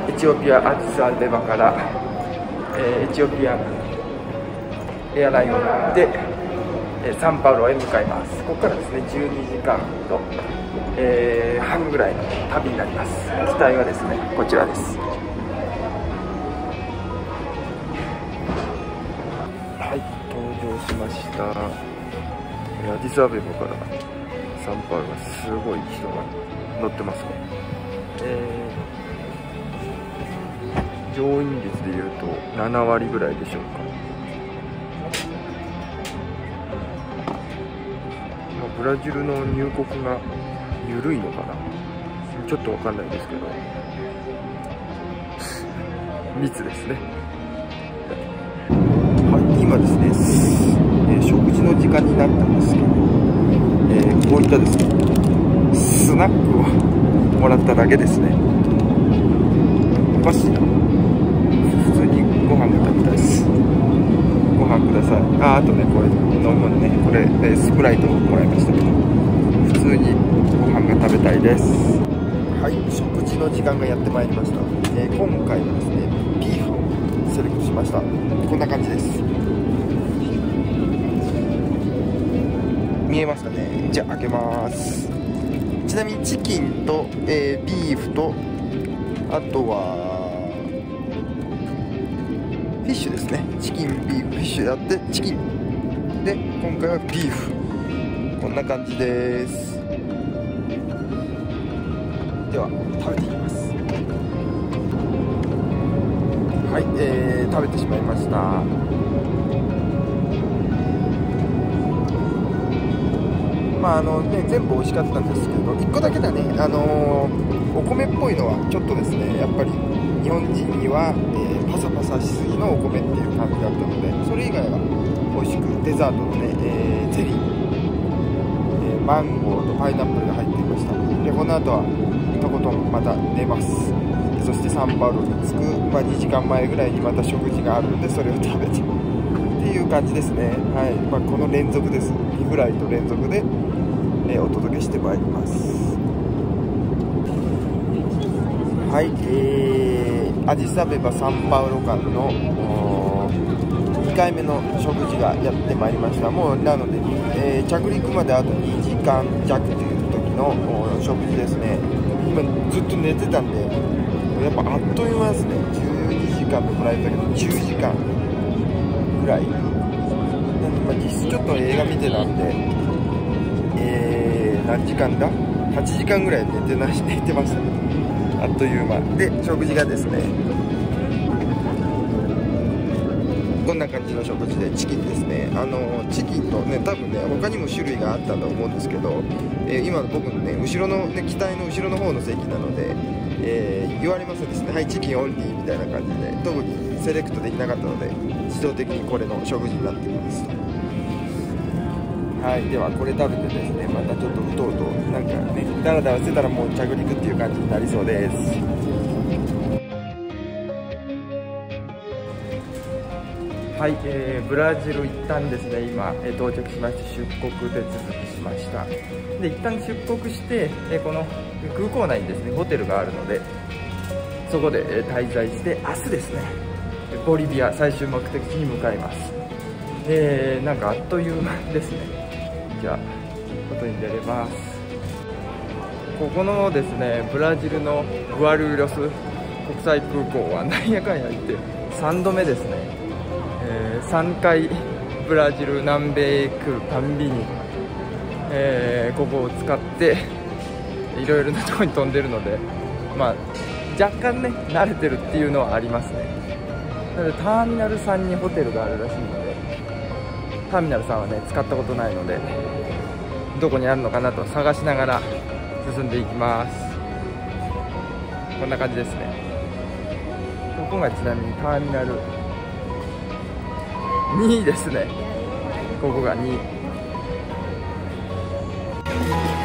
エチオピア・アディスアベバから、エチオピアエアラインに乗ってサンパウロへ向かいます。ここからですね12時間と、半ぐらいの旅になります。機体はですねこちらです。はい、登場しました。アディスアベバからサンパウロがすごい人が乗ってますね。乗員率でいうと7割ぐらいでしょうか。ブラジルの入国が緩いのかな、ちょっとわかんないですけど密ですね。はい、今ですね、食事の時間になったんですけど、こういったですねスナックをもらっただけですね。おかしいな、普通にご飯が食べたいです。ご飯ください。あとね、これ飲むのね、これスプライトをもらいましたけど、普通にご飯が食べたいです。はい、食事の時間がやってまいりました。今回はですねビーフをセレクトしました。こんな感じです。見えますかね。じゃあ開けます。ちなみにチキンと、ビーフと、あとはフィッシュですね。チキン、ビーフ、フィッシュであってチキンで、今回はビーフ、こんな感じです。では食べていきます。はい、食べてしまいました。全部美味しかったんですけど、1個だけだね、お米っぽいのはちょっとですね、やっぱり日本人には、パサパサしすぎのお米っていう感じだったので、それ以外は美味しく、デザートのね、ゼリー、マンゴーとパイナップルが入っていました。でこの後はとことんまた寝ます。そしてサンパウロに着く、2時間前ぐらいにまた食事があるので、それを食べてっていう感じですね。はい、この連続です。2フライト連続で、お届けしてまいります。はい、アディスアベバサンパウロ間の2回目の食事がやってまいりました。もうなので、着陸まであと2時間弱という時の食事ですね。今ずっと寝てたんで、やっぱあっという間ですね。12時間のフライトだけど10時間ぐらい。実質ちょっと映画見てたんで、何時間だ ?8 時間ぐらい寝てましたけど、あっという間で、食事がですねこんな感じの食事で、チキンですね。チキンとね、多分ね他にも種類があったと思うんですけど、今の僕のね後ろのね機体の後ろの方の席なので、言われますですね、はいチキンオンリーみたいな感じで、特にセレクトできなかったので自動的にこれの食事になっています。はい、ではこれ食べてですね、またちょっとうとうとなんかねダラダラしてたらもう着陸っていう感じになりそうです。はい、ブラジル一旦ですね今、到着しまして出国手続きしました。で一旦出国して、この空港内にですねホテルがあるので、そこで、滞在して、明日ですねボリビア最終目的地に向かいます。なんかあっという間ですね。じゃあ外に出れます。ここのですねブラジルのグアルイロス国際空港はなんやかんや言って3度目ですね。3回ブラジル南米へ来るたんびに、ここを使っていろいろなところに飛んでるので、若干ね慣れてるっていうのはありますね。なのでターミナル3にホテルがあるらしいので、ターミナル3はね使ったことないので、どこにあるのかなと探しながら進んでいきます。こんな感じですね。ここがちなみにターミナル2ですね。ここが2。